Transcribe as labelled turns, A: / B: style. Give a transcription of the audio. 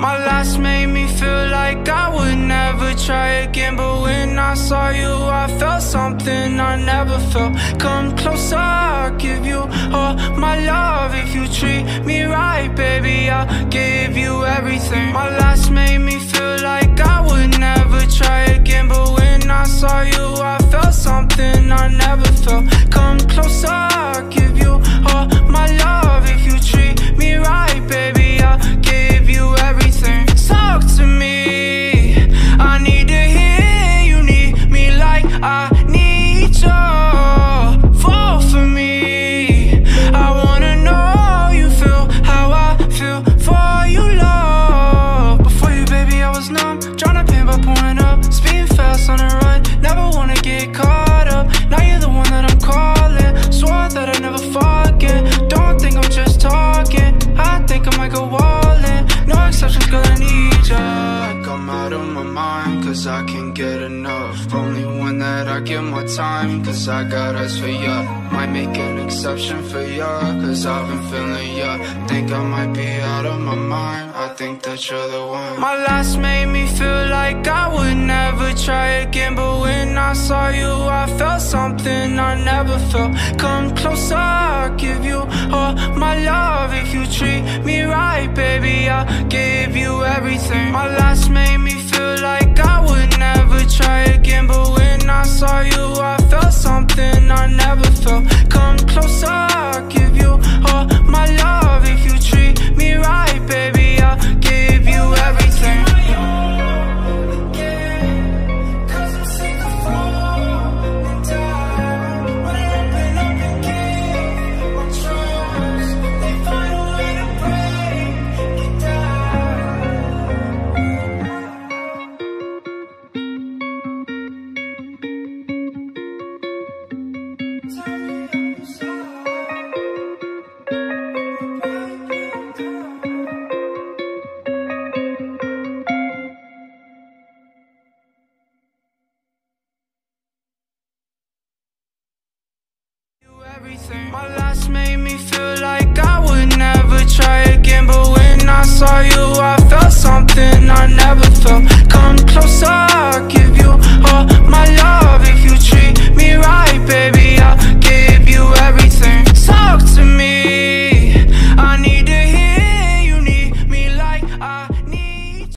A: My last made me feel like I would never try again, but when I saw you I felt something I never felt. Come closer, I'll give you all my love. If you treat me right, baby, I'll give you everything. My last made me feel like I would never try again, but when I saw you I felt something I never felt. Come closer, I'll give you all my love. If you treat me right, baby, I'll give you everything. Talk to me, I need to hear you need me like I need you. Fall for me, I wanna know you feel how I feel for you, love. Before you, baby, I was numb, tryna pain by pouring up, speeding fast on the run, never wanna get caught up. Now you're the one that I'm calling, swore that I'd never forget. Don't think I'm just talking, I think I might go all in. No exceptions, girl, I need ya. Like I'm out of my mind, cause I can't get enough. Only one that I give my time, cause I got eyes for ya. Might make an exception for ya, cause I've been feeling ya. Think I might be out of my mind, I think that you're the one. My last made me feel like I would never try again, but when I saw you I felt something I never felt. Come closer, I'll give you all my love. If you treat me right, baby, I'll give you everything. My last made me feel like I would never try again, but when I saw you I felt something I never felt. Come closer, I'll give you all my love. If you treat me right, baby, I'll give you everything. My last made me feel like I would never try again, but when I saw you I felt something I never felt. Come closer.